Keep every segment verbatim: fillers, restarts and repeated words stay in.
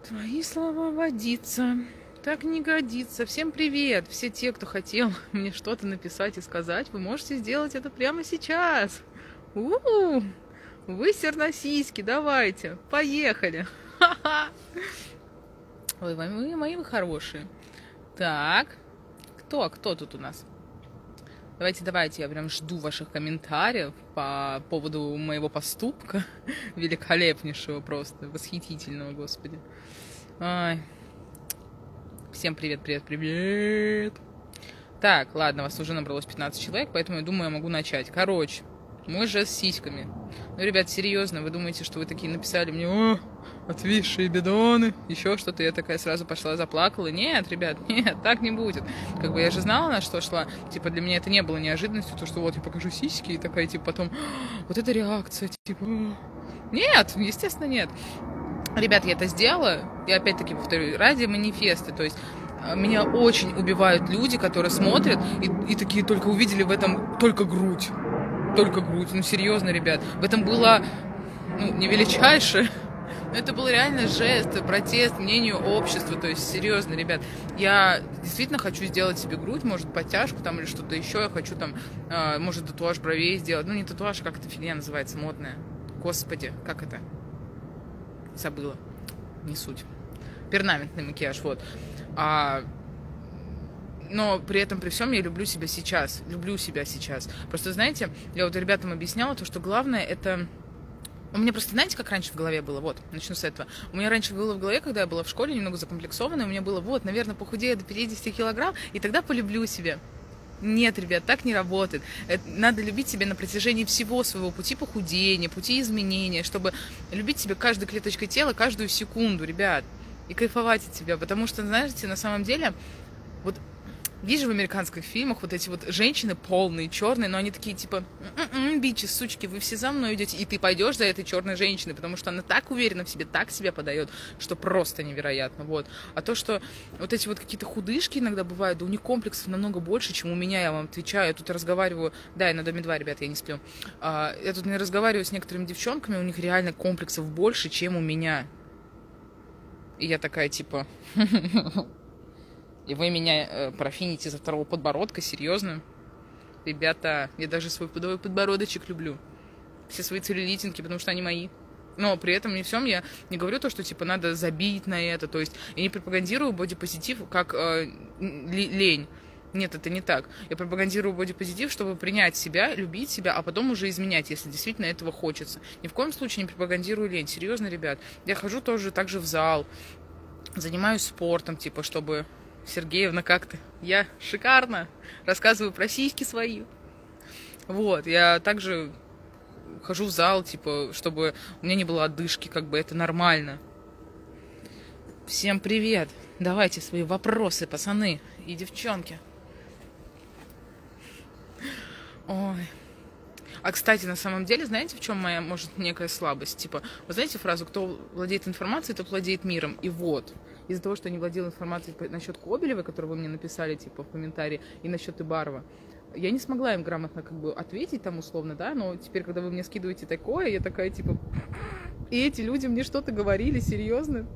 Твои слова водиться. Так не годится. Всем привет! Все те, кто хотел мне что-то написать и сказать, вы можете сделать это прямо сейчас. У-у-у! Вы серносиськи, давайте, поехали. Ха-ха. Ой, мои, мои вы хорошие. Так, кто, кто тут у нас? Давайте, давайте, я прям жду ваших комментариев по поводу моего поступка. Великолепнейшего просто, восхитительного, господи. Ай. Всем привет, привет, привет. Так, ладно, вас уже набралось пятнадцать человек, поэтому я думаю, я могу начать. Короче, мой жест с сиськами. Ну, ребят, серьезно, вы думаете, что вы такие написали мне: о, отвисшие бидоны, еще что-то, я такая сразу пошла заплакала? Нет, ребят, нет, так не будет. Как бы я же знала, на что шла. Типа, для меня это не было неожиданностью, то, что вот я покажу сиськи, и такая, типа, потом, вот эта реакция, типа, нет, естественно, нет. Ребят, я это сделала, и опять-таки повторю, ради манифеста, то есть меня очень убивают люди, которые смотрят и, и такие только увидели в этом только грудь. Только грудь. Ну, серьезно, ребят. В этом было, ну, не величайшее, но это был реально жест, протест мнению общества. То есть, серьезно, ребят, я действительно хочу сделать себе грудь, может, подтяжку там или что-то еще. Я хочу там, э, может, татуаж бровей сделать. Ну, не татуаж, а как эта фигня называется, модная. Господи, как это? Забыла. Не суть. Перманентный макияж, вот. А... Но при этом, при всем, я люблю себя сейчас. Люблю себя сейчас. Просто, знаете, я вот ребятам объясняла то, что главное это... У меня просто, знаете, как раньше в голове было? Вот, начну с этого. У меня раньше было в голове, когда я была в школе, немного закомплексованная, у меня было, вот, наверное, похудею до пятидесяти килограмм, и тогда полюблю себя. Нет, ребят, так не работает. Это, надо любить себя на протяжении всего своего пути похудения, пути изменения, чтобы любить себя каждой клеточкой тела, каждую секунду, ребят, и кайфовать от себя. Потому что, знаете, на самом деле, вот есть же в американских фильмах вот эти вот женщины полные, черные, но они такие типа: м-м-м, бичи, сучки, вы все за мной идете, и ты пойдешь за этой черной женщиной, потому что она так уверена в себе, так себя подает, что просто невероятно, вот. А то, что вот эти вот какие-то худышки иногда бывают, да у них комплексов намного больше, чем у меня, я вам отвечаю. Я тут разговариваю, да, я на Доме два, ребят, я не сплю. А, я тут не разговариваю с некоторыми девчонками, у них реально комплексов больше, чем у меня. И я такая типа... И вы меня э, профините за второго подбородка, серьезно? Ребята, я даже свой пудовый подбородочек люблю. Все свои целлюлитинки, потому что они мои. Но при этом не всем я не говорю то, что типа надо забить на это. То есть я не пропагандирую бодипозитив как э, лень. Нет, это не так. Я пропагандирую бодипозитив, чтобы принять себя, любить себя, а потом уже изменять, если действительно этого хочется. Ни в коем случае не пропагандирую лень. Серьезно, ребят. Я хожу тоже так же в зал. Занимаюсь спортом, типа, чтобы... Сергеевна, как ты? Я шикарно рассказываю про сиськи свои. Вот, я также хожу в зал, типа, чтобы у меня не было одышки, как бы это нормально. Всем привет. Давайте свои вопросы, пацаны и девчонки. Ой. А, кстати, на самом деле, знаете, в чем моя, может, некая слабость? Типа, вы знаете фразу: кто владеет информацией, тот владеет миром. И вот, из-за того, что я не владела информацией насчет Кобелевой, которую вы мне написали, типа, в комментарии, и насчет Ибарова, я не смогла им грамотно, как бы, ответить там условно, да, но теперь, когда вы мне скидываете такое, я такая, типа, и эти люди мне что-то говорили, серьезно?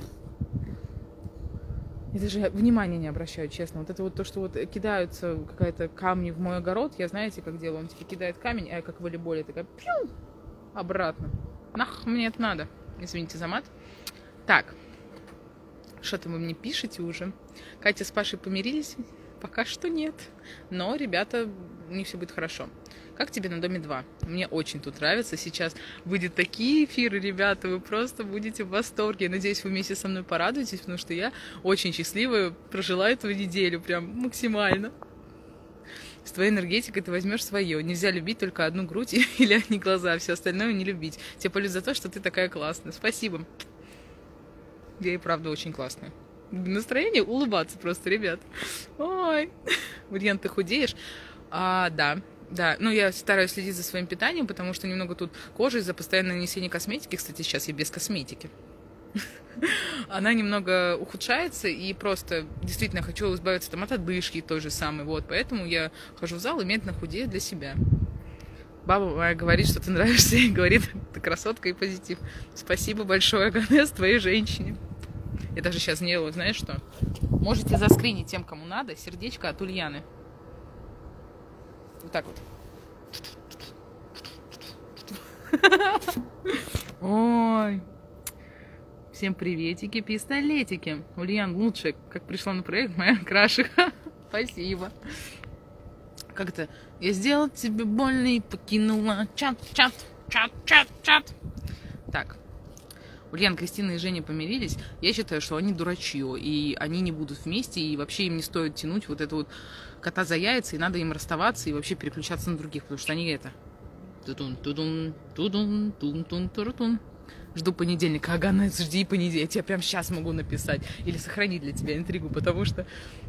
Я даже внимания не обращаю, честно. Вот это вот то, что вот кидаются какая-то камни в мой огород, я знаете, как делаю? Он типа кидает камень, а я как в волейболе такая пью, обратно. Нах, мне это надо. Извините за мат. Так. Что-то вы мне пишете уже. Катя с Пашей помирились? Пока что нет. Но, ребята, у них все будет хорошо. Как тебе на Доме два? Мне очень тут нравится. Сейчас выйдут такие эфиры, ребята, вы просто будете в восторге. Я надеюсь, вы вместе со мной порадуетесь, потому что я очень счастливая прожила эту неделю прям максимально. С твоей энергетикой ты возьмешь свое. Нельзя любить только одну грудь или одни глаза, все остальное не любить. Тебе полюбят за то, что ты такая классная. Спасибо. Я и правда очень классная. Настроение улыбаться просто, ребят. Ой. Ульян, ты худеешь? А, да. Да, ну я стараюсь следить за своим питанием, потому что немного тут кожи из-за постоянного нанесения косметики. Кстати, сейчас я без косметики. Она немного ухудшается, и просто действительно хочу избавиться там от одышки той же самой. Вот, поэтому я хожу в зал и медленно худею для себя. Баба моя говорит, что ты нравишься, и говорит: ты красотка и позитив. Спасибо большое, Ганес, твоей женщине. Я даже сейчас сделаю, знаешь что? Можете заскринить тем, кому надо, сердечко от Ульяны. Вот так вот. Ой. Всем приветики, пистолетики. Ульян, лучшая, как пришла на проект, моя крашиха. Спасибо. Как-то я сделала тебе больно и покинула чат, чат, чат, чат, чат. Так. Ульян, Кристина и Женя помирились. Я считаю, что они дурачье, и они не будут вместе, и вообще им не стоит тянуть вот это вот кота за яйца, и надо им расставаться и вообще переключаться на других, потому что они это... Тудун, тудун, тудун, тун, тун, турутун. Жду понедельника. Ага, жди понедельника. Я тебе прям сейчас могу написать. Или сохранить для тебя интригу, потому что...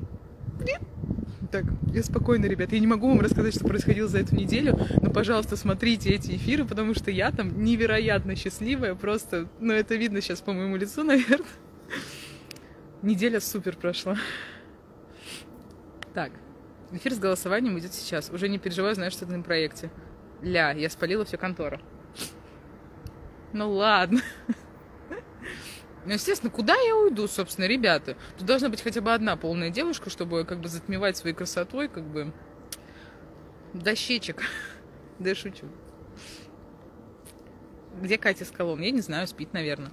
Так, я спокойно, ребят. Я не могу вам рассказать, что происходило за эту неделю, но, пожалуйста, смотрите эти эфиры, потому что я там невероятно счастливая. Просто, ну, это видно сейчас по моему лицу, наверное. Неделя супер прошла. Так, эфир с голосованием идет сейчас. Уже не переживаю, знаю, что это на проекте. Ля, я спалила всю контору. Ну ладно. Ну, естественно, куда я уйду, собственно, ребята? Тут должна быть хотя бы одна полная девушка, чтобы как бы затмевать своей красотой, как бы, дощечек. Да, шучу. Где Катя Скалон? Я не знаю, спит, наверное.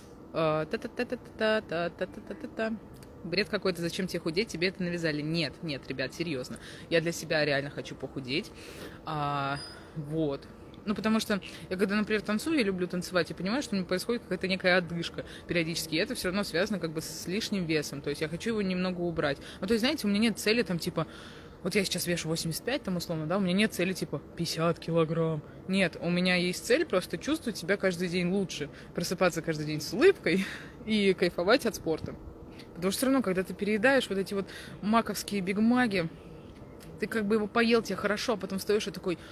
Та-та-та-та-та-та-та-та-та-та. Бред какой-то, зачем тебе худеть, тебе это навязали. Нет, нет, ребят, серьезно. Я для себя реально хочу похудеть. А, вот. Ну, потому что я, когда, например, танцую, я люблю танцевать, я понимаю, что у меня происходит какая-то некая отдышка периодически, и это все равно связано как бы с лишним весом, то есть я хочу его немного убрать. Ну, то есть, знаете, у меня нет цели там, типа, вот я сейчас вешу восемьдесят пять, там, условно, да, у меня нет цели, типа, пятьдесят килограмм. Нет, у меня есть цель просто чувствовать себя каждый день лучше, просыпаться каждый день с улыбкой и кайфовать от спорта. Потому что все равно, когда ты переедаешь вот эти вот маковские бигмаги, ты как бы его поел, тебе хорошо, а потом встаешь и такой...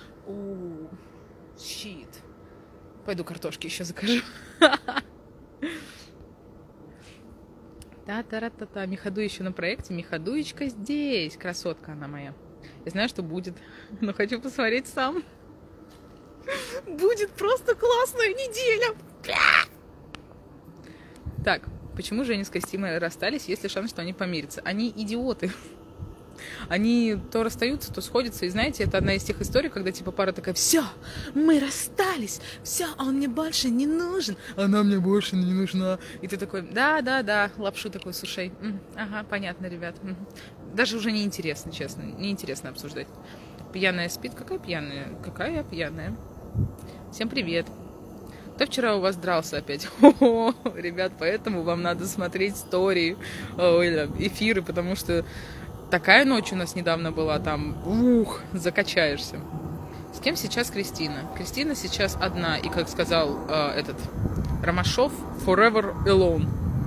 Щит. Пойду картошки еще закажу. Та-та-ра-та-та. Михаду еще на проекте. Михадуечка здесь. Красотка она моя. Я знаю, что будет, но хочу посмотреть сам. Будет просто классная неделя. Так, почему Женя с Костимой расстались, есть ли шанс, что они помирятся? Они идиоты. Они то расстаются, то сходятся. И знаете, это одна из тех историй, когда типа пара такая: все, мы расстались, все, он мне больше не нужен, она мне больше не нужна. И ты такой: да, да, да, лапшу такой с ушей. М, ага, понятно, ребят. М. Даже уже неинтересно, честно, неинтересно обсуждать. Пьяная спит? Какая пьяная? Какая я пьяная? Всем привет. Кто вчера у вас дрался опять? О, ребят, поэтому вам надо смотреть стори, ой, эфиры, потому что такая ночь у нас недавно была, там, ух, закачаешься. С кем сейчас Кристина? Кристина сейчас одна, и, как сказал э, этот Ромашов, forever alone.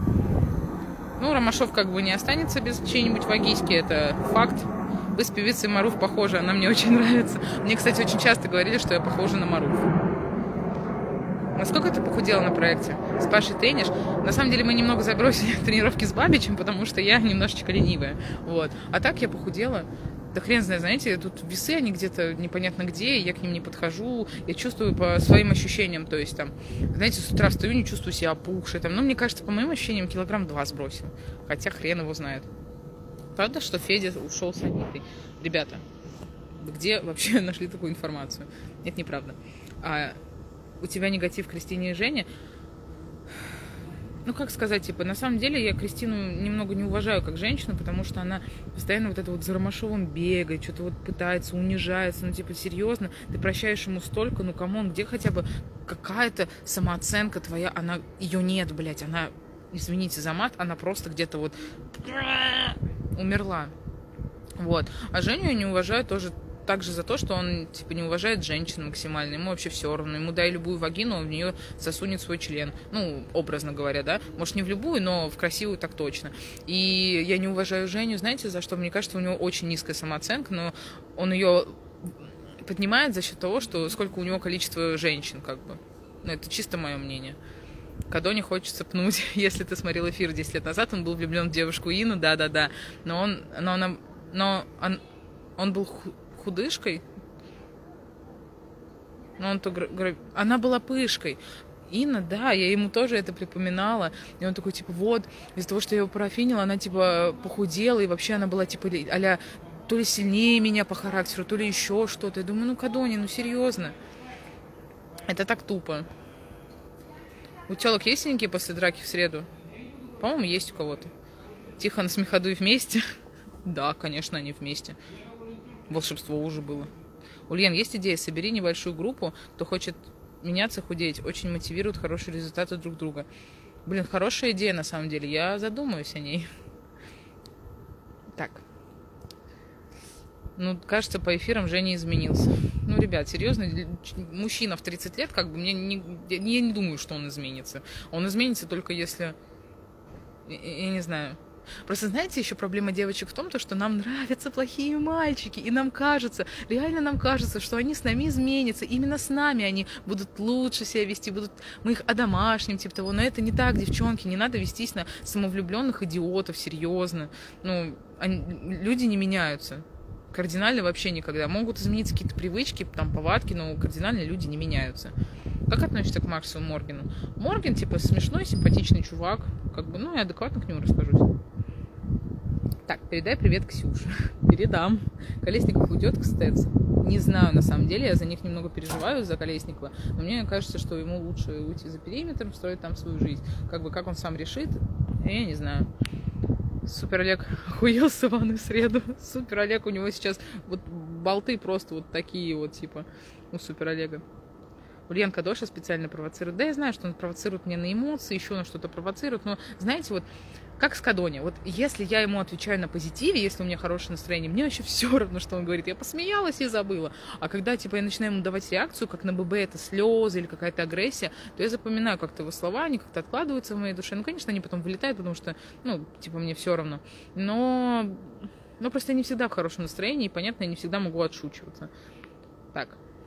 Ну, Ромашов как бы не останется без чьей-нибудь вагиськи, это факт. Вы с певицей Маруф похожи, она мне очень нравится. Мне, кстати, очень часто говорили, что я похожа на Маруф. Насколько ты похудела на проекте? С Пашей тренишь? На самом деле мы немного забросили тренировки с Бабичем, потому что я немножечко ленивая. Вот. А так я похудела. Да хрен знает, знаете, тут весы, они где-то непонятно где, я к ним не подхожу. Я чувствую по своим ощущениям, то есть там, знаете, с утра встаю, не чувствую себя опухшей. Там, ну, мне кажется, по моим ощущениям, килограмм два сбросил. Хотя хрен его знает. Правда, что Федя ушел с Анитой? Ребята, где вообще нашли такую информацию? Нет, неправда. А у тебя негатив к Кристине и Жене? Ну, как сказать, типа, на самом деле я Кристину немного не уважаю как женщину, потому что она постоянно вот это вот за Ромашовым бегает, что-то вот пытается, унижается, ну, типа, серьезно, ты прощаешь ему столько, ну, камон, где хотя бы какая-то самооценка твоя, она, ее нет, блядь, она, извините за мат, она просто где-то вот умерла, вот, а Женю я не уважаю тоже также за то, что он, типа, не уважает женщин максимально, ему вообще все равно, ему дай любую вагину, он в нее засунет свой член, ну, образно говоря, да, может, не в любую, но в красивую так точно, и я не уважаю Женю, знаете, за что? Мне кажется, у него очень низкая самооценка, но он ее поднимает за счет того, что сколько у него количество женщин, как бы, ну, это чисто мое мнение. Кадоне хочется пнуть, если ты смотрел эфир десять лет назад, он был влюблен в девушку Ину, да-да-да, но он, но она, но он, он был худышкой, но он то, она была пышкой. Инна, да, я ему тоже это припоминала. И он такой, типа, вот, из-за того, что я его парафинила, она, типа, похудела, и вообще она была, типа, а-ля то ли сильнее меня по характеру, то ли еще что-то. Я думаю, ну, Кадони, ну, серьезно. Это так тупо. У телок есть синяки после драки в среду? По-моему, есть у кого-то. Тихон с Михадуй вместе? Да, конечно, они вместе. Волшебство уже было. Ульян, есть идея? Собери небольшую группу, кто хочет меняться, худеть. Очень мотивирует хорошие результаты друг друга. Блин, хорошая идея на самом деле. Я задумаюсь о ней. Так. Ну, кажется, по эфирам Женя изменился. Ну, ребят, серьезно, мужчина в тридцать лет, как бы, мне не, я не думаю, что он изменится. Он изменится только если... Я, я не знаю. Просто, знаете, еще проблема девочек в том, то, что нам нравятся плохие мальчики, и нам кажется, реально нам кажется, что они с нами изменятся, именно с нами они будут лучше себя вести, будут мы их одомашним, типа того. Но это не так, девчонки, не надо вестись на самовлюбленных идиотов, серьезно. Ну, они, люди не меняются. Кардинально вообще никогда. Могут измениться какие-то привычки, там, повадки, но кардинально люди не меняются. Как относишься к Максу Моргену? Морген, типа, смешной, симпатичный чувак. Как бы, ну, я адекватно к нему расскажусь. Так, передай привет Ксюше. Передам. Колесников уйдет к Стэц. Не знаю, на самом деле, я за них немного переживаю, за Колесникова, но мне кажется, что ему лучше уйти за периметр, строить там свою жизнь. Как бы, как он сам решит, я не знаю. Супер Олег охуел с Иваной в среду. Супер Олег, у него сейчас вот болты просто вот такие вот, типа, у Супер Олега. Ульян Кадоша специально провоцирует. Да, я знаю, что он провоцирует меня на эмоции, еще на что-то провоцирует, но, знаете, вот, как с Кадони, вот, если я ему отвечаю на позитиве, если у меня хорошее настроение, мне вообще все равно, что он говорит. Я посмеялась и забыла. А когда, типа, я начинаю ему давать реакцию, как на ББ это слезы или какая-то агрессия, то я запоминаю как-то его слова, они как-то откладываются в моей душе. Ну, конечно, они потом вылетают, потому что, ну, типа, мне все равно. Но, но просто я не всегда в хорошем настроении, и, понятно, я не всегда могу отшучиваться. Так.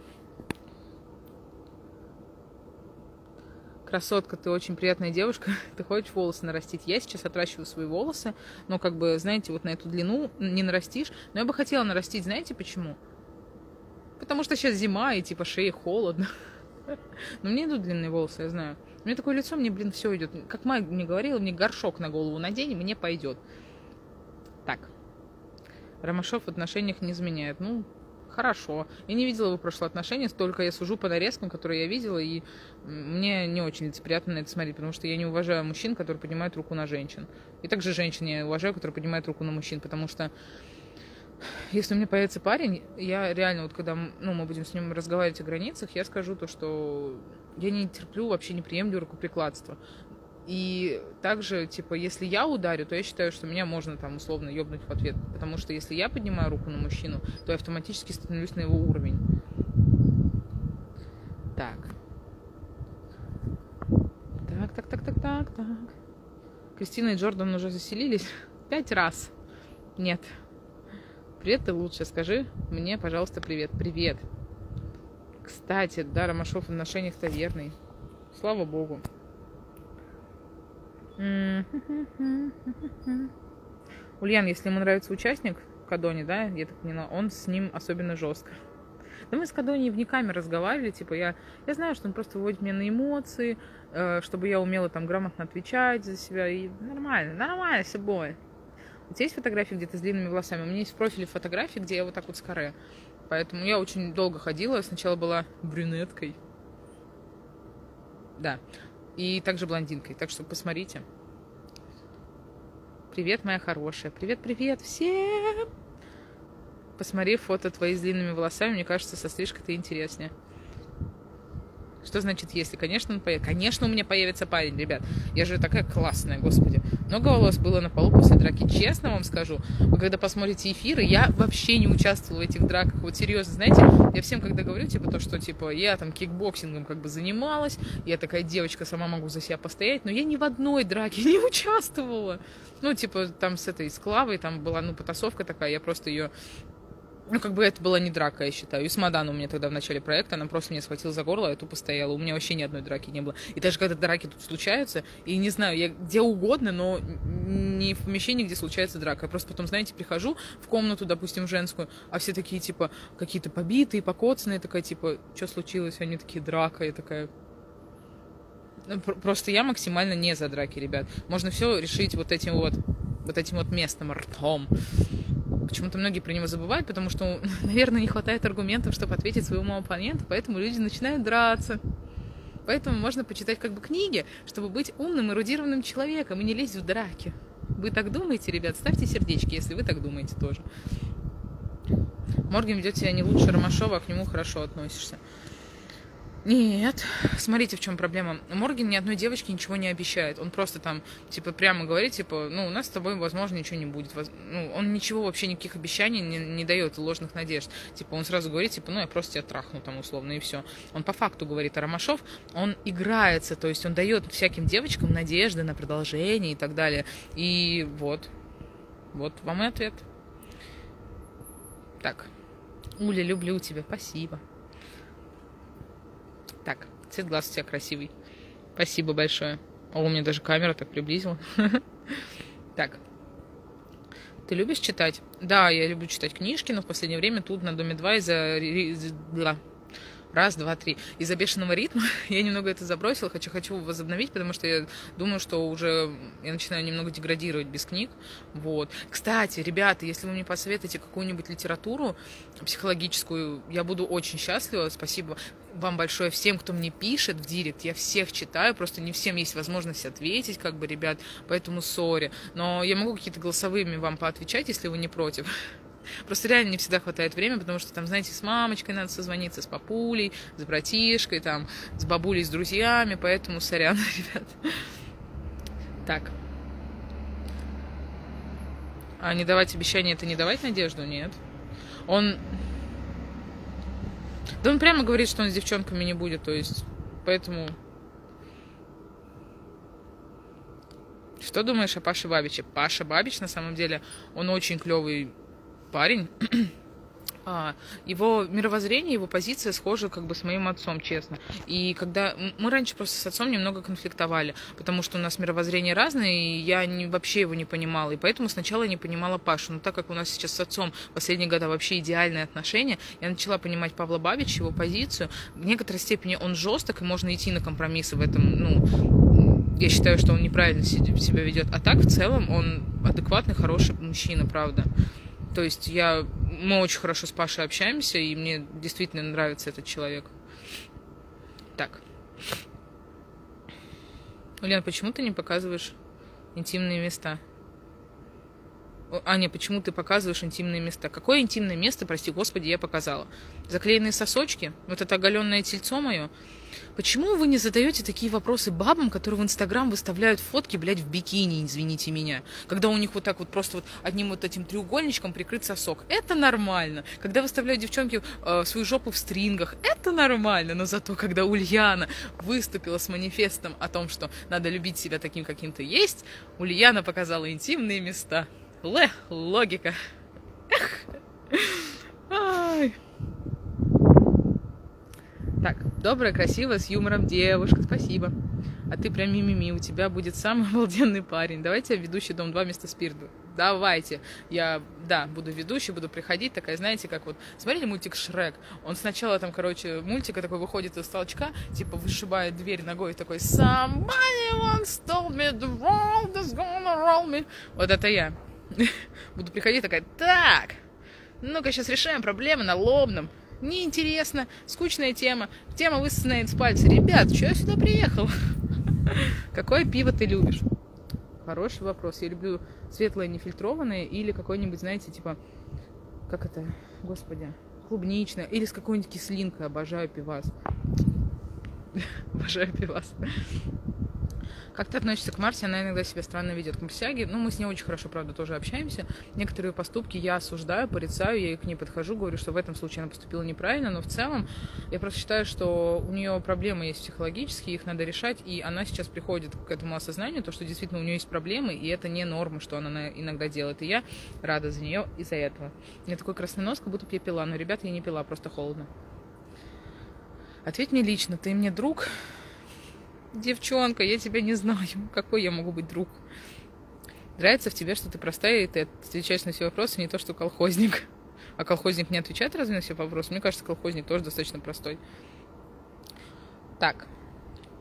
Красотка, ты очень приятная девушка, ты хочешь волосы нарастить. Я сейчас отращиваю свои волосы, но, как бы, знаете, вот на эту длину не нарастишь. Но я бы хотела нарастить, знаете почему? Потому что сейчас зима, и, типа, шее холодно. Но мне идут длинные волосы, я знаю. У меня такое лицо, мне, блин, все идет. Как Майк мне говорила, мне горшок на голову надень, и мне пойдет. Так. Ромашов в отношениях не изменяет. Ну, хорошо. Я не видела его прошлые отношения, столько я сужу по нарезкам, которые я видела, и мне не очень лицеприятно на это смотреть, потому что я не уважаю мужчин, которые поднимают руку на женщин. И также женщин я уважаю, которые поднимают руку на мужчин, потому что если у меня появится парень, я реально, вот когда ну, мы будем с ним разговаривать о границах, я скажу то, что я не терплю, вообще не приемлю рукоприкладство. И также, типа, если я ударю, то я считаю, что меня можно там условно ёбнуть в ответ. Потому что если я поднимаю руку на мужчину, то я автоматически становлюсь на его уровень. Так. Так, так, так, так, так, так. Кристина и Джордан уже заселились? Пять раз. Нет. Привет, ты лучше. Скажи мне, пожалуйста, привет. Привет. Кстати, да, Ромашов в отношениях-то верный. Слава богу. Ульян, если ему нравится участник Кадони, да, я так поняла, он с ним особенно жестко. Да мы с Кадони вне камер разговаривали, типа, я, я знаю, что он просто выводит меня на эмоции, э, чтобы я умела там грамотно отвечать за себя, и нормально, нормально с собой. У тебя есть фотографии где-то с длинными волосами? У меня есть в профиле фотографии, где я вот так вот с каре. Поэтому я очень долго ходила, сначала была брюнеткой. Да. И также блондинкой. Так что посмотрите. Привет, моя хорошая. Привет-привет всем! Посмотри фото твои с длинными волосами. Мне кажется, со стрижкой ты интереснее. Что значит если? Конечно, он появится. Конечно, у меня появится парень, ребят. Я же такая классная, господи. Много волос было на полу после драки. Честно вам скажу, вы когда посмотрите эфиры, я вообще не участвовала в этих драках. Вот серьезно, знаете, я всем когда говорю, типа, то, что, типа, я там кикбоксингом как бы занималась, я такая девочка, сама могу за себя постоять, но я ни в одной драке не участвовала. Ну, типа, там с этой, с Клавой, там была, ну, потасовка такая, я просто ее... Ну, как бы это была не драка, я считаю. И с Маданой у меня тогда в начале проекта, она просто меня схватила за горло, я тупо стояла. У меня вообще ни одной драки не было. И даже когда драки тут случаются, и не знаю, я где угодно, но не в помещении, где случается драка. Я просто потом, знаете, прихожу в комнату, допустим, женскую, а все такие, типа, какие-то побитые, покоцанные, такая, типа, что случилось? Они такие, драка, я такая... Просто я максимально не за драки, ребят. Можно все решить вот этим вот, вот этим вот местом, ртом. Почему-то многие про него забывают, потому что, наверное, не хватает аргументов, чтобы ответить своему оппоненту, поэтому люди начинают драться. Поэтому можно почитать как бы книги, чтобы быть умным, эрудированным человеком и не лезть в драки. Вы так думаете, ребят? Ставьте сердечки, если вы так думаете тоже. Морген ведет себя не лучше Ромашова, а к нему хорошо относишься. Нет, смотрите, в чем проблема. Морген ни одной девочке ничего не обещает. Он просто там, типа, прямо говорит, типа, ну, у нас с тобой, возможно, ничего не будет. Ну, он ничего вообще, никаких обещаний не, не дает, ложных надежд. Типа, он сразу говорит, типа, ну, я просто тебя трахну там, условно, и все. Он по факту говорит, а Ромашов, он играется, то есть он дает всяким девочкам надежды на продолжение и так далее. И вот, вот вам и ответ. Так, Уля, люблю тебя, спасибо. Так, цвет глаз у тебя красивый. Спасибо большое. О, у меня даже камера так приблизила. Так. Ты любишь читать? Да, я люблю читать книжки, но в последнее время тут на Доме два из-за... Раз, два, три. Из-за бешеного ритма я немного это забросила, хочу, хочу возобновить, потому что я думаю, что уже я начинаю немного деградировать без книг. Вот. Кстати, ребята, если вы мне посоветуете какую-нибудь литературу психологическую, я буду очень счастлива. Спасибо вам большое всем, кто мне пишет в директ. Я всех читаю, просто не всем есть возможность ответить, как бы, ребят, поэтому сори. Но я могу какие-то голосовыми вам поотвечать, если вы не против. Просто реально не всегда хватает времени, потому что там, знаете, с мамочкой надо созвониться, с папулей, с братишкой, там, с бабулей, с друзьями, поэтому сорян, ребят. Так. А не давать обещания — это не давать надежду? Нет. Он... Да он прямо говорит, что он с девчонками не будет, то есть, поэтому... Что думаешь о Паше Бабиче? Паша Бабич, на самом деле, он очень клевый парень. Его мировоззрение, его позиция схожа как бы с моим отцом, честно. И когда мы раньше просто с отцом немного конфликтовали, потому что у нас мировоззрение разное, и я не, вообще его не понимала. И поэтому сначала не понимала Пашу. Но так как у нас сейчас с отцом в последние годы вообще идеальные отношения, я начала понимать Павла Бабича, его позицию. В некоторой степени он жесток, и можно идти на компромиссы в этом, ну... Я считаю, что он неправильно себя ведет. А так, в целом, он адекватный, хороший мужчина, правда. То есть я, мы очень хорошо с Пашей общаемся, и мне действительно нравится этот человек. Так. Лен, почему ты не показываешь интимные места? Аня, почему ты показываешь интимные места? Какое интимное место, прости господи, я показала? Заклеенные сосочки? Вот это оголенное тельцо мое? Почему вы не задаете такие вопросы бабам, которые в Инстаграм выставляют фотки, блядь, в бикини, извините меня? Когда у них вот так вот просто вот одним вот этим треугольничком прикрыт сосок. Это нормально. Когда выставляют девчонки э, свою жопу в стрингах, это нормально. Но зато, когда Ульяна выступила с манифестом о том, что надо любить себя таким, каким ты есть, Ульяна показала интимные места. Лэ, логика. Эх. Ай. Так, добрая, красивая, с юмором девушка, спасибо. А ты прям мимими, у тебя будет самый обалденный парень. Давайте я ведущий Дом два вместо Спирту. Давайте. Я, да, буду ведущей, буду приходить, такая, знаете, как вот... Смотрели мультик «Шрек»? Он сначала там, короче, мультика такой выходит из толчка, типа вышибает дверь ногой, такой «Somebody once told me the world is gonna roll me». Вот это я. Буду приходить такая: так, ну-ка сейчас решаем проблемы на лобном. Неинтересно, скучная тема. Тема высосанная из пальца. Ребят, что я сюда приехал? Какое пиво ты любишь? Хороший вопрос. Я люблю светлое нефильтрованное или какое-нибудь, знаете, типа, как это, господи, клубничное. Или с какой-нибудь кислинкой. Обожаю пивас. Обожаю пивас. Как ты относишься к Марсе? Она иногда себя странно ведет. К Марсиаге, ну, мы с ней очень хорошо, правда, тоже общаемся. Некоторые поступки я осуждаю, порицаю, я к ней подхожу, говорю, что в этом случае она поступила неправильно, но в целом я просто считаю, что у нее проблемы есть психологические, их надо решать, и она сейчас приходит к этому осознанию, то, что действительно у нее есть проблемы, и это не норма, что она иногда делает, и я рада за нее из-за этого. У меня такой красный нос, как будто бы я пила, но, ребята, я не пила, просто холодно. Ответь мне лично, ты мне друг? Девчонка, я тебя не знаю. Какой я могу быть друг? Нравится в тебе, что ты простая, и ты отвечаешь на все вопросы, не то, что колхозник. А колхозник не отвечает разве на все вопросы? Мне кажется, колхозник тоже достаточно простой. Так.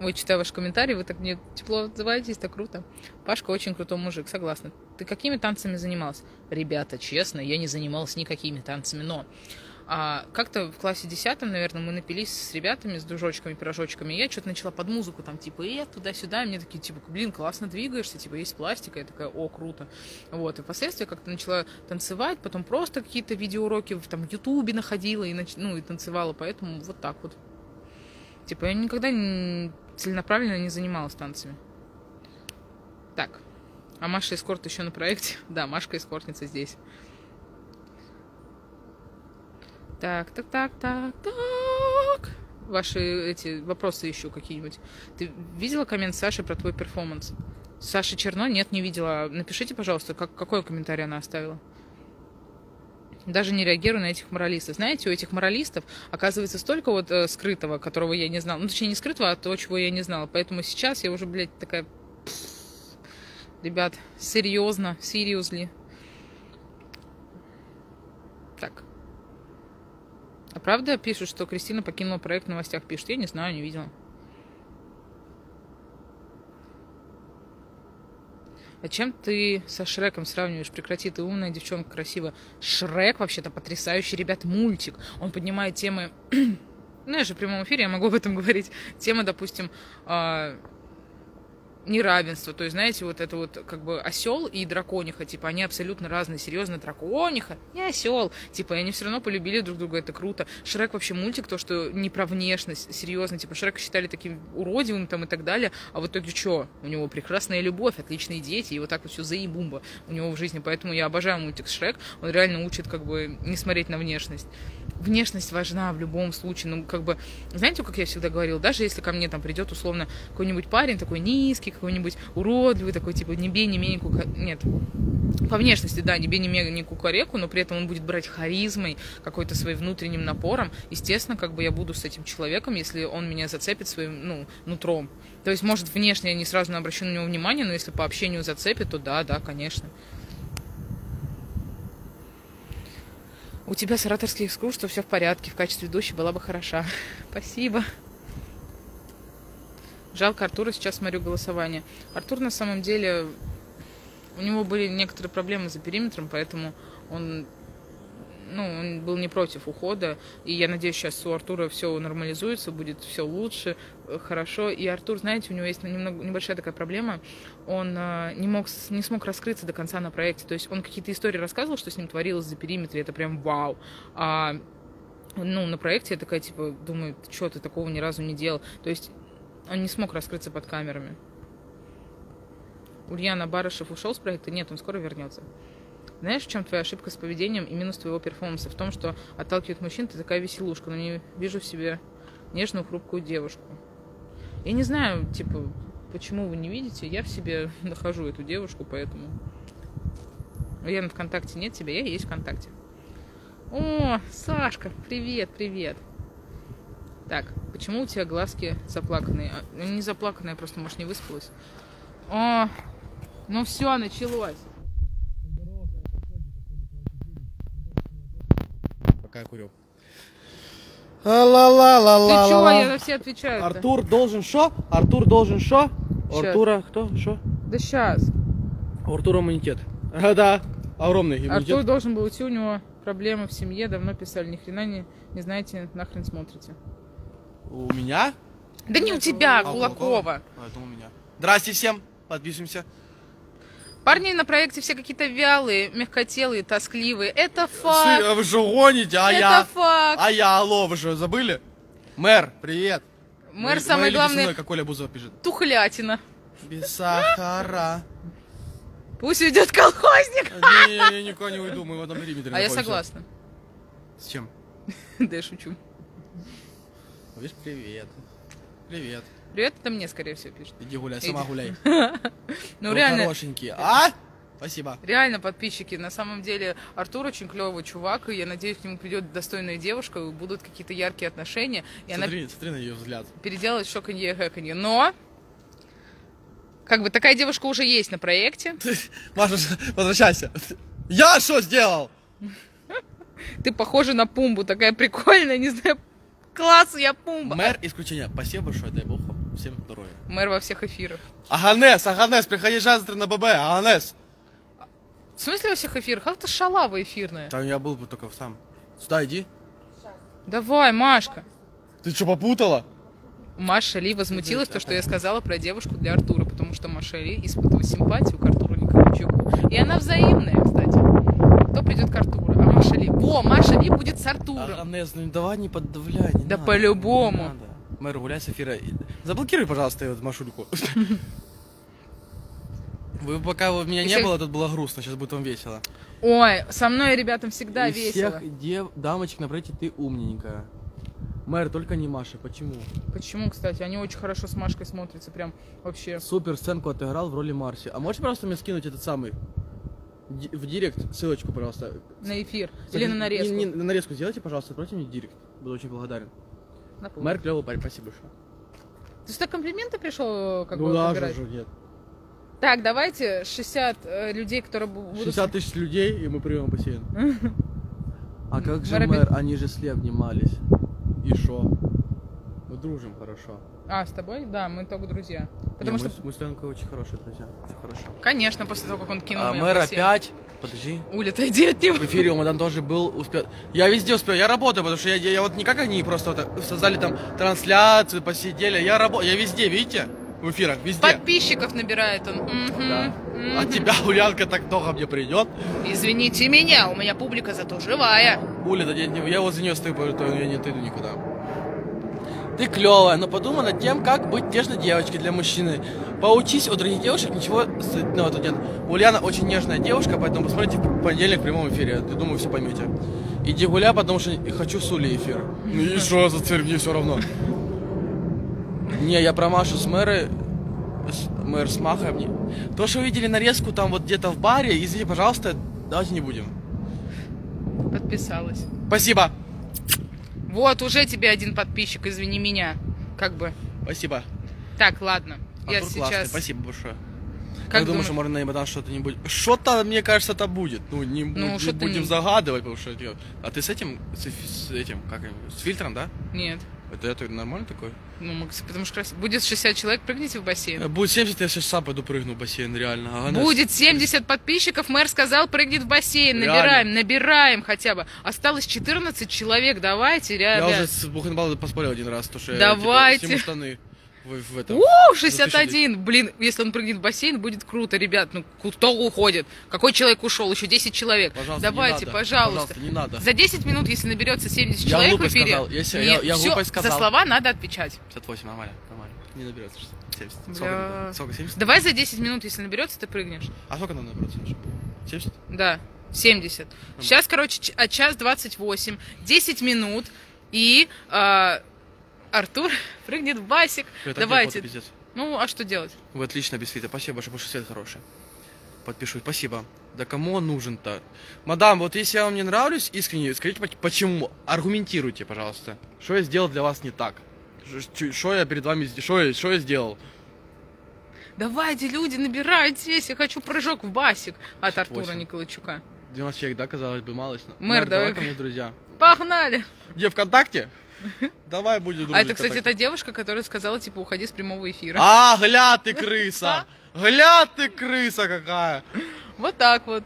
Ой, читаю ваши комментарии, вы так мне тепло отзываетесь, так круто. Пашка очень крутой мужик, согласна. Ты какими танцами занималась? Ребята, честно, я не занималась никакими танцами, но а, как-то в классе десятом, наверное, мы напились с ребятами, с дружочками, пирожочками, и я что-то начала под музыку, там, типа, э, туда-сюда, и мне такие, типа, блин, классно двигаешься, типа, есть пластика, я такая, о, круто. Вот, и впоследствии как-то начала танцевать, потом просто какие-то видеоуроки в там Ютубе находила, и, ну, и танцевала, поэтому вот так вот. Типа, я никогда не, целенаправленно не занималась танцами. Так, а Маша эскорт еще на проекте? Да, Машка эскортница здесь. Так, так, так, так, так. Ваши эти вопросы еще какие-нибудь. Ты видела коммент Саши про твой перформанс? Саша Черно? Нет, не видела. Напишите, пожалуйста, как, какой комментарий она оставила. Даже не реагирую на этих моралистов. Знаете, у этих моралистов оказывается столько вот э, скрытого, которого я не знала. Ну, точнее, не скрытого, а то, чего я не знала. Поэтому сейчас я уже, блядь, такая... Ребят, серьезно, seriously. Так. А правда пишут, что Кристина покинула проект в новостях? Пишут. Я не знаю, не видела. А чем ты со Шреком сравниваешь? Прекрати, ты умная девчонка, красивая. Шрек вообще-то потрясающий, ребят, мультик. Он поднимает темы... Ну, я же в прямом эфире, я могу об этом говорить. Тема, допустим, неравенство. То есть, знаете, вот это вот как бы осел и дракониха, типа, они абсолютно разные. Серьезно, дракониха и осел. Типа, и они все равно полюбили друг друга, это круто. Шрек вообще мультик, то, что не про внешность, серьезно. Типа, Шрека считали таким уродивым там и так далее. А в итоге что? У него прекрасная любовь, отличные дети, и вот так вот все заебумба у него в жизни. Поэтому я обожаю мультик Шрек. Он реально учит, как бы, не смотреть на внешность. Внешность важна в любом случае. Ну, как бы, знаете, как я всегда говорила, даже если ко мне там придет условно какой-нибудь парень такой низкий, какой-нибудь уродливый, такой, типа, не бей, не мей, не кука... Нет. По внешности, да, не бей, не мей, не кукареку, но при этом он будет брать харизмой, какой-то своим внутренним напором. Естественно, как бы я буду с этим человеком, если он меня зацепит своим, ну, нутром. То есть, может, внешне я не сразу не обращу на него внимания, но если по общению зацепит, то да, да, конечно. У тебя с ораторских искусств все в порядке, в качестве ведущей была бы хороша. Спасибо. Жалко Артура, сейчас смотрю голосование. Артур на самом деле, у него были некоторые проблемы за периметром, поэтому он, ну, он был не против ухода. И я надеюсь, сейчас у Артура все нормализуется, будет все лучше, хорошо. И Артур, знаете, у него есть немного, небольшая такая проблема. Он э, не, мог, не смог раскрыться до конца на проекте. То есть он какие-то истории рассказывал, что с ним творилось за периметре, это прям вау. А ну, на проекте я такая, типа, думаю, что ты такого ни разу не делал. То есть он не смог раскрыться под камерами. Ульяна Барышев ушел с проекта? Нет, он скоро вернется. Знаешь, в чем твоя ошибка с поведением и минус твоего перформанса? В том, что отталкивает мужчин, ты такая веселушка, но не вижу в себе нежную, хрупкую девушку. Я не знаю, типа, почему вы не видите, я в себе нахожу эту девушку, поэтому... Я на ВКонтакте нет тебя, я есть ВКонтакте. О, Сашка, привет, привет. Так, почему у тебя глазки заплаканные? А, не заплаканные, просто, может, не выспалась. О, ну все, началось. Пока я курю. Ты чё, я на все отвечаю. Артур должен шо? Артур должен шо? Артура кто? Шо? Да сейчас. У Артура иммунитет. А, да, огромный иммунитет. Артур должен был уйти, у него проблемы в семье, давно писали. Ни хрена не, не знаете, нахрен смотрите. У меня? Да не у тебя, а, Кулакова. А, это у меня. Здрасте всем, подписываемся. Парни на проекте все какие-то вялые, мягкотелые, тоскливые. Это факт. Вы, вы что гоните? А Это я? факт. А я, алло, вы что, забыли? Мэр, привет. Мэр, Мои, самое мои главное, мной, как Оля Бузова пишет. тухлятина. Без сахара. Пусть уйдет колхозник. Не, я никуда не уйду, мы в одном периметре А я находимся. согласна. С чем? Да я шучу. Видишь, привет. Привет. Привет, это мне, скорее всего, пишет. Иди гуляй, Иди. сама гуляй. Ну, Вы реально, хорошенький. А? Спасибо. реально, подписчики, на самом деле, Артур очень клевый чувак, и я надеюсь, к нему придет достойная девушка, и будут какие-то яркие отношения, и Смотри, она смотри на ее взгляд. переделает шоканье и хэканье. Но, как бы, такая девушка уже есть на проекте. Маша, возвращайся. Я что сделал? Ты похожа на Пумбу, такая прикольная, не знаю, класс, я Пумба. Мэр исключения. Спасибо большое, дай бог. Всем здоровья. Мэр во всех эфирах. Аганес, Аганес, приходи завтра на ББ, Аганес. В смысле во всех эфирах? А ты шалава эфирная. Там я был бы только сам. Сюда иди. Давай, Машка. Ты что, попутала? Маша Ли возмутилась, то, что я сказала про девушку для Артура, потому что Маша Ли испытывает симпатию к Артуру Николайчуку. И она взаимная, кстати. Кто придет к Артуру? А Маша Ли? Во, Маша Ли будет с Артуром. Аганес, ну давай не поддавляй, не Да надо, по-любому. не надо. Мэр, гуляй с эфира. Заблокируй, пожалуйста, эту Машульку. Вы пока вот меня не было, тут было грустно, сейчас будет вам весело. Ой, со мной ребятам всегда Из весело. всех дев... дамочек напротив, ты умненькая. Мэр, только не Маша, почему? Почему, кстати? Они очень хорошо с Машкой смотрятся, прям вообще. Супер сценку отыграл в роли Марси. А можешь, пожалуйста, мне скинуть этот самый Ди- в директ ссылочку, пожалуйста? На эфир. Кстати, Или на нарезку. Не, не, на нарезку сделайте, пожалуйста, отправьте мне в директ. Буду очень благодарен. На пол. Мэр клевый парень, спасибо большое. Ты что, комплименты пришел как Ну бы да, выбирать? же, нет. Так, давайте шестьдесят э, людей, которые бу- будут... шестьдесят тысяч людей, и мы приемем бассейн. А как же Мэр мэр? Они же слеп обнимались. И шо? Мы дружим хорошо. А, с тобой? Да, мы только друзья. Потому Не, что... мы, мы с Ленкой очень хорошие друзья. Все хорошо. Конечно, после того, как он кинул А меня в мэр бассейн. опять... Подожди. Уля, отойди от него. В эфире у Мадан тоже был, успел. Я везде успел, я работаю, потому что я, я, я вот не как они просто вот создали там трансляцию, посидели. Я работаю, я везде, видите? В эфирах, везде. Подписчиков набирает он. Мгм, Да. мгм. От тебя, Улянка, так много мне придет. Извините меня, у меня публика зато живая. Уля, да я, не- я возле нее стою, поэтому я не отойду никуда. Ты клевая, но подумай над тем, как быть нежной девочкой для мужчины. Поучись у других девушек, ничего стыдного тут нет. Ульяна очень нежная девушка, поэтому посмотрите в понедельник в прямом эфире. Я думаю, все поймете. Иди гуляй, потому что хочу с Улей эфир. Ну и что за цирк, мне все равно. Не, я про Машу с мэрой, с, мэр с Махой. Мне... То, что вы видели нарезку там вот где-то в баре, извините, пожалуйста, давайте не будем. Подписалась. Спасибо. Вот, уже тебе один подписчик, извини меня. Как бы. Спасибо. Так, ладно. Я Артур классный, сейчас... спасибо большое. Как я думаю, думаешь? что можно на Ибадан что-то не будет. Что-то, мне кажется, это будет. Ну, не Ну, будь- что-то будем не- загадывать, потому что... это- А ты с этим, с, с этим, как его, с фильтром, да? Нет. Это, это нормально такой? Ну, Макс, потому что красиво. Будет шестьдесят человек, прыгните в бассейн. Э, Будет семьдесят, я сейчас сам пойду прыгну в бассейн, реально. А она- Будет семьдесят подписчиков, мэр сказал, прыгнет в бассейн. Реально. Набираем, набираем хотя бы. Осталось четырнадцать человек, давайте, Я ребят. уже с Бухенбалом поспорил один раз, то что Давайте. я типа, сниму штаны в, в этом. У, за шестьдесят тысячу один! Блин, если он прыгнет в бассейн, будет круто, ребят. Ну, кто уходит? Какой человек ушел? Еще десять человек. Пожалуйста, Давайте, не надо. пожалуйста. Пожалуйста, не надо. За десять минут, если наберется семьдесят Я человек в глупость эфире. сказал. Если я- нет, я всё, глупость сказал. За слова надо отвечать. пятьдесят восемь, нормально, нормально. Не наберется семьдесят. Бля. Сколько, сколько, семьдесят? Давай за десять минут, если наберется, ты прыгнешь. А сколько надо набраться? семьдесят? Да, семьдесят. Сейчас, короче, ч- а час двадцать восемь, десять минут, и а, Артур прыгнет в басик. Это Давайте. где фото, пиздец? Ну, а что делать? Вы отлично без света. Спасибо большое, потому что свет хороший. Подпишу. Спасибо. Да кому он нужен-то? Мадам, вот если я вам не нравлюсь, искренне, скажите, поч- почему? Аргументируйте, пожалуйста. Что я сделал для вас не так? Что я перед вами... Что я, что я сделал? Давайте, люди, набирайтесь, я хочу прыжок в басик от Артура восемь. Николайчука. двенадцать человек, да, казалось бы, малость. но- Мэр, давай. ко мне, друзья. Погнали! Где, ВКонтакте? Давай будем дружить. А это, кстати, ВКонтакте. та девушка, которая сказала, типа, уходи с прямого эфира. А, гля ты, крыса! Гля ты, крыса какая! Вот так вот.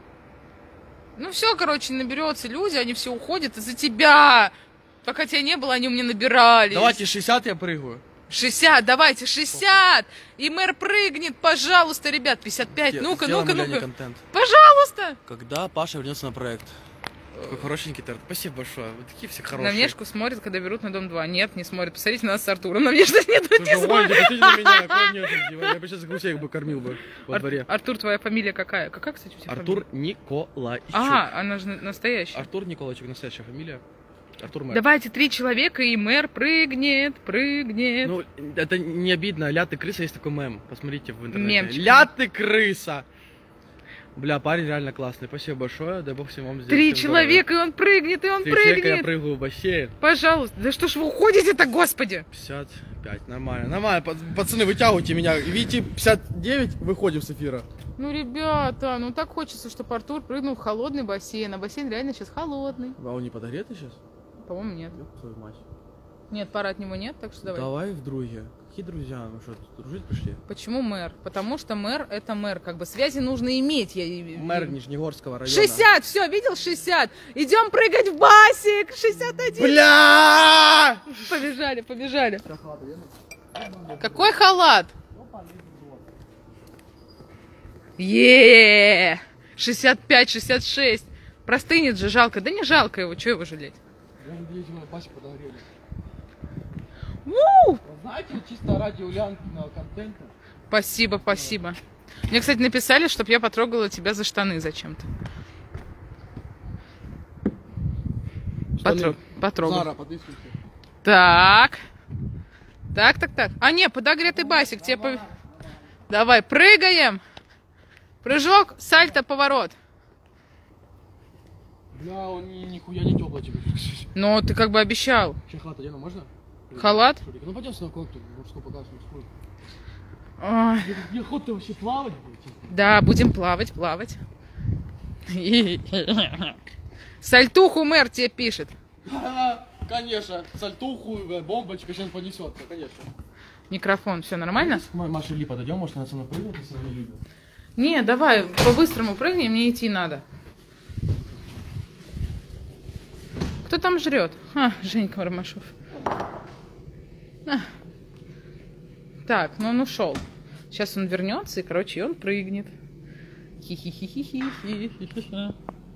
Ну все, короче, наберется люди, они все уходят из-за тебя. Пока тебя не было, они у меня набирались. Давайте шестьдесят я прыгаю. шестьдесят, давайте, шестьдесят! И мэр прыгнет, пожалуйста, ребят, пятьдесят пять. Ну-ка, Сделаем ну-ка, Лене ну-ка. контент. Пожалуйста! Когда Паша вернется на проект? Какой хорошенький торт. Спасибо большое. Вы такие все хорошие. На внешку смотрят, когда берут на дом два. Нет, не смотрят. Посмотрите на нас с Артуром. На внешность нет, не Слушай, Ой, не смотрят. хотите на меня, какой внешность? Я бы сейчас гусей бы кормил бы во Ар- дворе. Артур, твоя фамилия какая? Какая, кстати, у тебя Артур Николайчук. фамилия? А, она же на- настоящая. Артур Николайчук, настоящая фамилия. Артур Мэр. Давайте три человека, и мэр прыгнет, прыгнет. Ну, это не обидно. Ля ты крыса, есть такой мем. Посмотрите в интернете. Мемчик. Ля ты крыса! Бля, парень реально классный. Спасибо большое. Дай бог всем вам здесь. Три всем человека, и он прыгнет, и он здоровья. Три человека, я прыгнет. прыгаю в бассейн. Пожалуйста. Да что ж вы уходите-то, господи? пятьдесят пять, нормально. Нормально, Пац- пацаны, вытягивайте меня. Видите, пятьдесят девять, выходим с эфира. Ну, ребята, ну так хочется, чтобы Артур прыгнул в холодный бассейн. А бассейн реально сейчас холодный. А он не подогретый сейчас? По-моему, нет. Ёб твою мать. Нет, пара от него нет, так что давай. Давай в друге. Какие друзья? Мы что, дружить пришли? Почему мэр? Потому что мэр это мэр. Как бы связи нужно иметь. Я... Мэр Нижнегорского района. шестьдесят! Все, видел? шестьдесят! Идем прыгать в басик! шестьдесят один! Бля! Побежали, побежали. Какой халат? Еее! шестьдесят пять, шестьдесят шесть. Простынет же, жалко. Да не жалко его, что его жалеть? Я надеюсь, мы Басик подогрели. У! Знаете, чисто ради Ульянкиного контента. Спасибо, спасибо. Мне, кстати, написали, чтобы я потрогала тебя за штаны зачем-то. Потро... Потрогал. Зара, подыскивайте. Так. Так, так, так. А, не, подогретый басик. Тебе пов... Давай, прыгаем. Прыжок, сальто, поворот. Бля, он ни, нихуя не теплый тебе. Ну, ты как бы обещал. Сейчас халат одену, можно? Халат? Ну пойдем с комнату, мужскую покажем, мужскую. Ой. Где охота вообще плавать будете? Да, будем плавать, плавать. Сальтуху мэр тебе пишет. Конечно, сальтуху, бомбочка сейчас понесет, конечно. Микрофон, все нормально? Мы Маше Ли подойдем, может она со мной прыгнет, если она не любит. Не, давай, по-быстрому прыгни, мне идти надо. Кто там жрет? А, Женька Ромашов. А. Так, ну он ушел. Сейчас он вернется, и, короче, он прыгнет. Хи-хи-хи-хи-хи-хи-хи.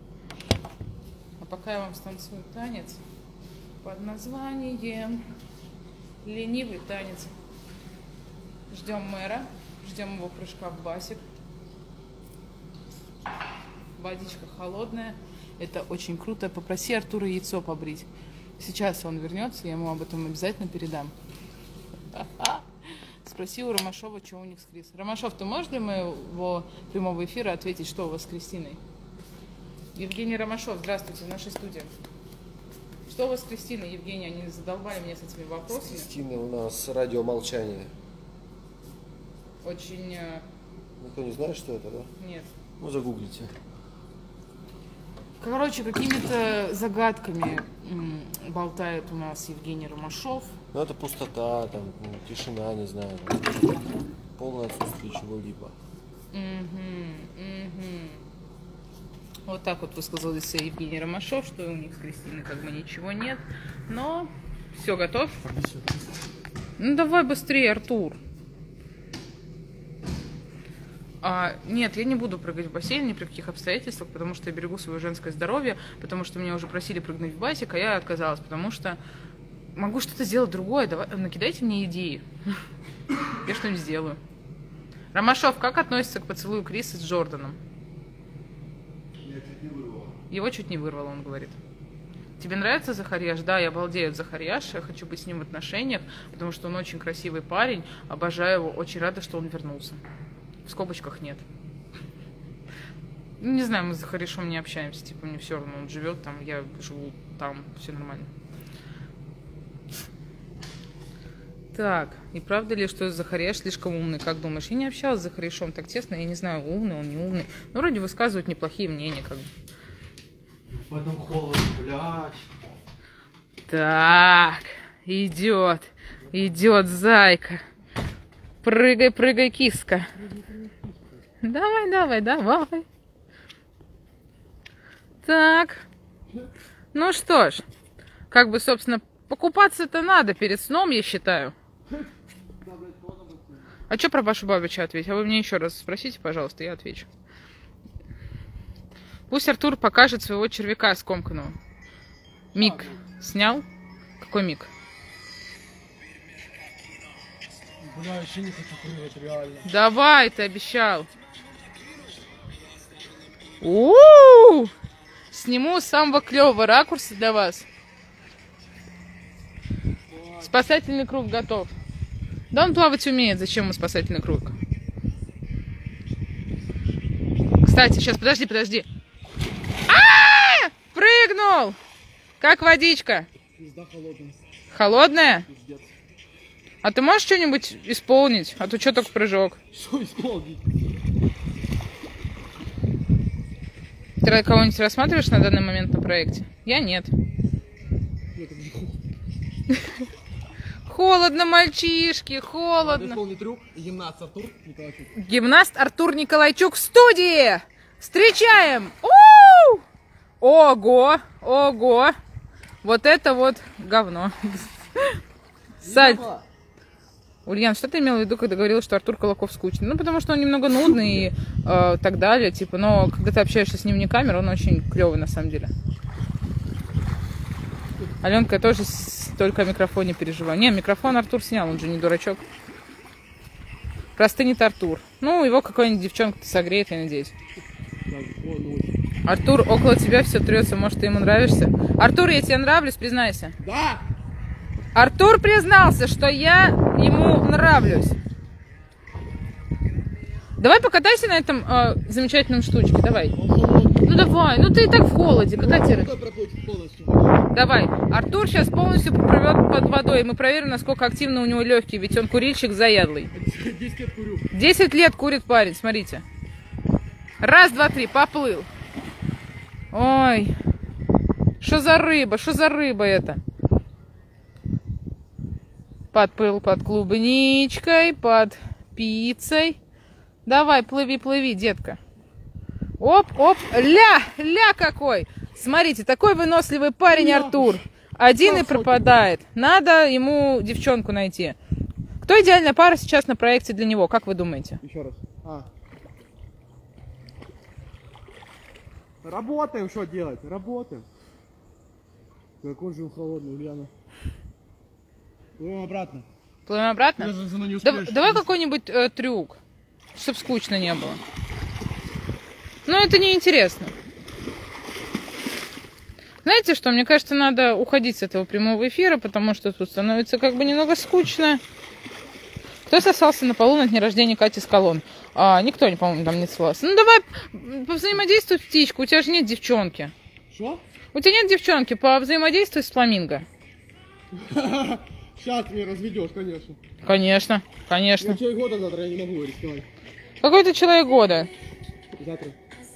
А пока я вам станцую танец под названием «Ленивый танец». Ждем мэра, ждем его прыжка в басик. Водичка холодная. Это очень круто. Попроси Артура яйцо побрить. Сейчас он вернется, я ему об этом обязательно передам. Спроси у Ромашова, что у них с Крис. Ромашов, ты можешь для моего прямого эфира ответить, что у вас с Кристиной? Евгений Ромашов, здравствуйте, в нашей студии. Что у вас с Кристиной, Евгений? Они задолбали меня с этими вопросами. С Кристиной у нас радиомолчание. Очень... Никто не знает, что это, да? Нет. Ну, загуглите. Короче, какими-то загадками болтает у нас Евгений Ромашов. Ну, это пустота, там, ну, тишина, не знаю. Там, полное отсутствие чего-либо. Угу, угу. Вот так вот высказался Евгений Ромашов, что у них с Кристиной как бы ничего нет. Но все, готов? Ну, давай быстрее, Артур. А, нет, я не буду прыгать в бассейн ни при каких обстоятельствах, потому что я берегу свое женское здоровье, потому что меня уже просили прыгнуть в басик, а я отказалась, потому что могу что-то сделать другое. Давай, накидайте мне идеи. Я что-нибудь сделаю. Ромашов, как относится к поцелую Криса с Джорданом? Я чуть не вырвал. Его чуть не вырвало, он говорит. Тебе нравится Захарьяш? Да, я балдею от Захарьяша, я хочу быть с ним в отношениях, потому что он очень красивый парень, обожаю его, очень рада, что он вернулся. В скобочках нет. Не знаю, мы с Захаришем не общаемся, типа мне все равно, он живет там, я живу там, все нормально. Так, и правда ли, что Захарьяш слишком умный, как думаешь? Я не общалась с Захаришем так тесно, я не знаю, умный он, не умный. Но вроде высказывают неплохие мнения, как бы. В этом холоде, блядь. Так, идет, идет зайка. Прыгай, прыгай, киска. Давай, давай, давай. Так. Ну что ж, как бы, собственно, покупаться-то надо перед сном, я считаю. А что про Пашу Бабича ответить? А вы мне еще раз спросите, пожалуйста, я отвечу. Пусть Артур покажет своего червяка скомканного. Миг снял? Какой миг? Бля, вообще не хочу прыгать, реально. Давай, ты обещал. У-у-у! Сниму самого клевого ракурса для вас. Спасательный круг готов. Да он плавать умеет, зачем ему спасательный круг? Кстати, сейчас, подожди, подожди. А-а-а! Прыгнул! Как водичка? Пизда холодная. Холодная? Пиздец. А ты можешь что-нибудь исполнить? А то что только прыжок? Что исполнить? Ты кого-нибудь рассматриваешь на данный момент на проекте? Я нет. холодно, мальчишки, холодно. трюк. Гимнаст Артур Николайчук. Гимнаст Артур Николайчук в студии. Встречаем. У-у-у! Ого, ого. Вот это вот говно. Саль. Ульян, что ты имел в виду, когда говорил, что Артур Кулаков скучный? Ну, потому что он немного нудный и э, так далее, типа, но когда ты общаешься с ним вне камеры, он очень клевый на самом деле. Аленка, я тоже только о микрофоне переживаю. Не, микрофон Артур снял, он же не дурачок. Простынет Артур. Ну, его какая-нибудь девчонка-то согреет, я надеюсь. Артур, около тебя все трется, может, ты ему нравишься? Артур, я тебе нравлюсь, признайся. Да! Артур признался, что я ему нравлюсь. Давай покатайся на этом э, замечательном штучке, давай. Ну давай, ну ты и так в холоде, какая тебе... Давай, Артур сейчас полностью проплывет под водой, и мы проверим, насколько активно у него легкие, ведь он курильщик заядлый. десять лет курю. десять лет курит парень, смотрите. Раз, два, три, поплыл. Ой, что за рыба, что за рыба это? Подплыл под клубничкой, под пиццей. Давай, плыви, плыви, детка. Оп, оп, ля, ля какой. Смотрите, такой выносливый парень Артур. Один и пропадает. Надо ему девчонку найти. Кто идеальная пара сейчас на проекте для него, как вы думаете? Еще раз. А. Работаем, что делать? Работаем. Какой же он холодный, Ульяна. Плывем обратно. Плывем обратно? Даже за мной не Да, успеешь. давай какой-нибудь э, трюк, чтобы скучно не было. Но это неинтересно. Знаете что, мне кажется, надо уходить с этого прямого эфира, потому что тут становится как бы немного скучно. Кто сосался на полу на дне рождения Кати Скалон? А, никто, по-моему, там не ссылался. Ну давай повзаимодействуй с птичкой, у тебя же нет девчонки. Что? У тебя нет девчонки, повзаимодействуй с фламинго. Сейчас ты меня разведешь, конечно. Конечно, конечно. Ну, человек года завтра я не могу рисковать. Какой ты человек года? Завтра.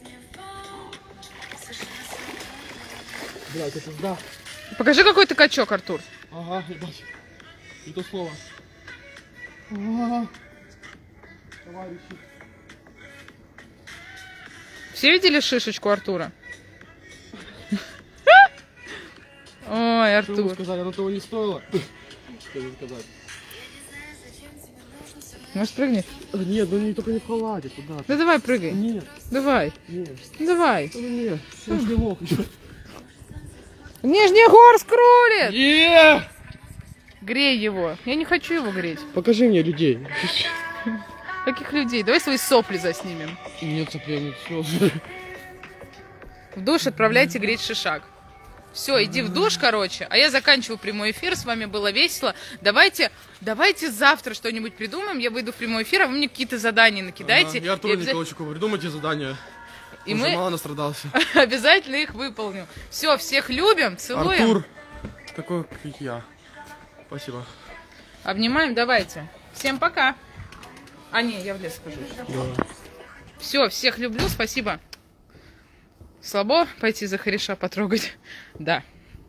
Блядь, это да. Покажи, какой ты качок, Артур. Ага, ебать. Не то слово. Ага. Товарищи. Все видели шишечку Артура? Ой, Что вы Артур. сказали, оно того не стоило? Что вы сказали? Может, прыгни? Нет, ну не только не в халате, куда? Да давай, прыгай. Нет, Давай. нет. Давай. Ну нет, я ж не мог. Нижнегорск рулит! Еее! Грей его. Я не хочу его греть. Покажи мне людей. Каких людей? Давай свои сопли заснимем. Нет, соплей, нет, все. В душ отправляйте греть шишак. Все, иди в душ, короче. А я заканчиваю прямой эфир. С вами было весело. Давайте, давайте завтра что-нибудь придумаем. Я выйду в прямой эфир, а вы мне какие-то задания накидайте. Ага, я Артуру и обязательно... Николайчуку придумайте задания. И Он мы же мало настрадался. обязательно их выполним. Все, всех любим, целуем. Артур, такой, как я. Спасибо. Обнимаем, давайте. Всем пока. А, не, я в лес схожу. Да. Все, всех люблю, спасибо. Слабо пойти за кореша потрогать? Да.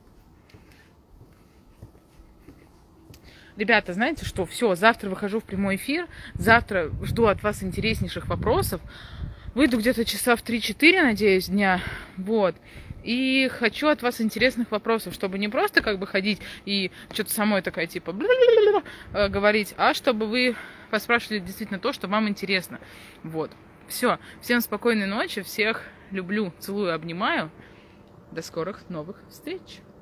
Ребята, знаете что? Все, завтра выхожу в прямой эфир. Завтра жду от вас интереснейших вопросов. Выйду где-то часа в три-четыре, надеюсь, дня. Вот. И хочу от вас интересных вопросов, чтобы не просто как бы ходить и что-то самой такая типа говорить, а чтобы вы поспрашивали действительно то, что вам интересно. Вот. Все. Всем спокойной ночи. Всех люблю, целую, обнимаю. До скорых новых встреч.